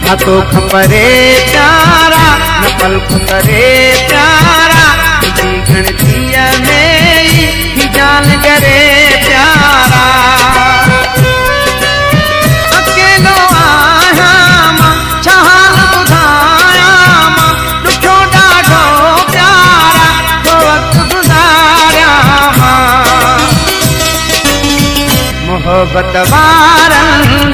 तो खपरे प्यारा न पलक करे प्यारा जी गणतिया में ही जान करे प्यारा अकेलो आया मां चाल बुधाया मां दुखो डाढो प्यारा तो वक्त गुजारिया मां मोहब्बत वारन